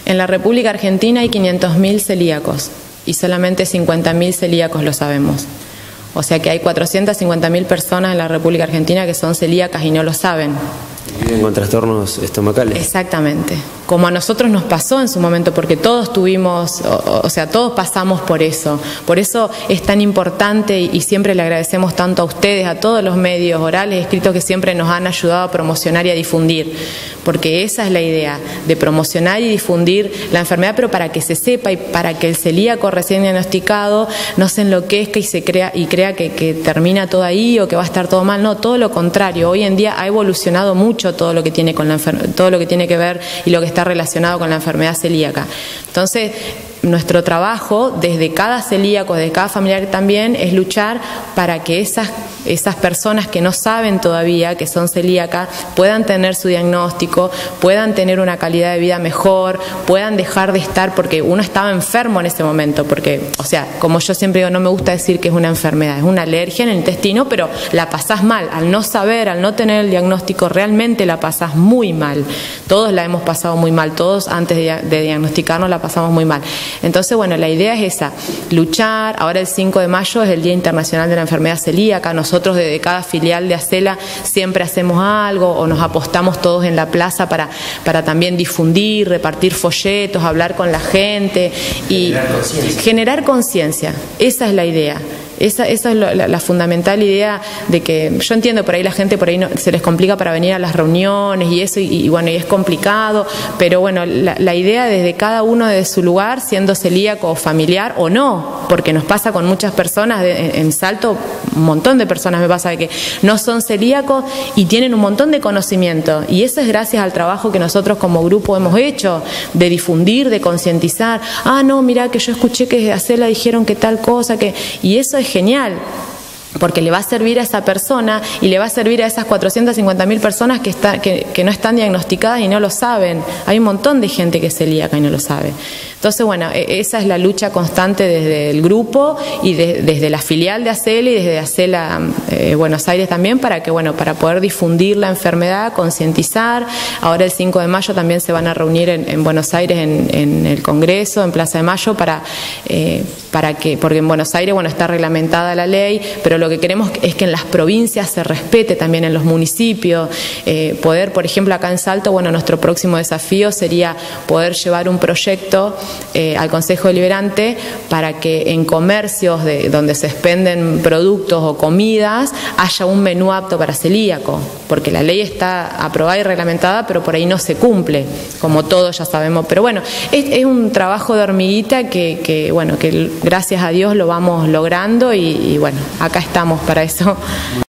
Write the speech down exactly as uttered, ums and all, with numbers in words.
En la República Argentina hay quinientos mil celíacos y solamente cincuenta mil celíacos lo sabemos. O sea que hay cuatrocientas cincuenta mil personas en la República Argentina que son celíacas y no lo saben. Viven con trastornos estomacales. Exactamente. Como a nosotros nos pasó en su momento, porque todos tuvimos, o, o sea, todos pasamos por eso. Por eso es tan importante y, y siempre le agradecemos tanto a ustedes, a todos los medios orales, escritos que siempre nos han ayudado a promocionar y a difundir. Porque esa es la idea, de promocionar y difundir la enfermedad, pero para que se sepa y para que el celíaco recién diagnosticado no se enloquezca y se crea y crea que, que termina todo ahí o que va a estar todo mal. No, todo lo contrario. Hoy en día ha evolucionado mucho todo lo que tiene con la enfer- todo lo que tiene que ver y lo que está relacionado con la enfermedad celíaca. Entonces, nuestro trabajo desde cada celíaco, desde cada familiar también, es luchar para que esas, esas personas que no saben todavía que son celíacas puedan tener su diagnóstico, puedan tener una calidad de vida mejor, puedan dejar de estar, porque uno estaba enfermo en ese momento, porque, o sea, como yo siempre digo, no me gusta decir que es una enfermedad, es una alergia en el intestino, pero la pasás mal, al no saber, al no tener el diagnóstico, realmente la pasás muy mal. Todos la hemos pasado muy mal, todos antes de, de diagnosticarnos la pasamos muy mal. Entonces, bueno, la idea es esa, luchar. Ahora el cinco de mayo es el Día Internacional de la Enfermedad Celíaca. Nosotros desde cada filial de ACELA siempre hacemos algo o nos apostamos todos en la plaza para, para también difundir, repartir folletos, hablar con la gente y generar conciencia. Esa es la idea. Esa, esa es la, la fundamental idea de que yo entiendo por ahí la gente por ahí no, se les complica para venir a las reuniones y eso y, y bueno, y es complicado, pero bueno, la, la idea desde cada uno de su lugar, siendo celíaco o familiar o no, porque nos pasa con muchas personas de, en, en Salto, un montón de personas me pasa de que no son celíacos y tienen un montón de conocimiento y eso es gracias al trabajo que nosotros como grupo hemos hecho de difundir, de concientizar. Ah, no, mira que yo escuché que a ACELA dijeron que tal cosa, que y eso es genial, porque le va a servir a esa persona y le va a servir a esas cuatrocientas cincuenta mil personas que, está, que, que no están diagnosticadas y no lo saben. Hay un montón de gente que es celíaca y no lo sabe. Entonces, bueno, esa es la lucha constante desde el grupo y de, desde la filial de ACELA y desde ACELA eh, Buenos Aires también, para que, bueno, para poder difundir la enfermedad, concientizar. Ahora el cinco de mayo también se van a reunir en, en Buenos Aires en, en el Congreso, en Plaza de Mayo, para, eh, para que, porque en Buenos Aires, bueno, está reglamentada la ley, pero lo que queremos es que en las provincias se respete también en los municipios, eh, poder, por ejemplo, acá en Salto, bueno, nuestro próximo desafío sería poder llevar un proyecto eh, al Consejo Deliberante para que en comercios de, donde se expenden productos o comidas haya un menú apto para celíaco, porque la ley está aprobada y reglamentada, pero por ahí no se cumple, como todos ya sabemos. Pero bueno, es, es un trabajo de hormiguita que, que, bueno, que gracias a Dios lo vamos logrando y, y bueno, acá estamos para eso.